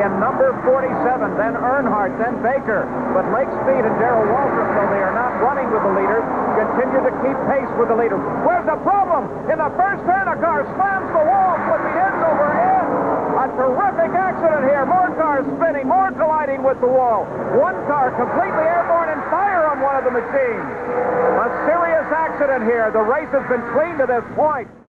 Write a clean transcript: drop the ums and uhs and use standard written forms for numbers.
in number 47, then Earnhardt, then Baker. But Lake Speed and Darrell Waltrip, though they are not running with the leader, continue to keep pace with the leader. Where's the problem? In the first turn, a car slams the wall, flipping ends over end. A terrific accident here. More cars spinning, more colliding with the wall. One car completely airborne and fire on one of the machines. A serious accident here. The race has been clean to this point.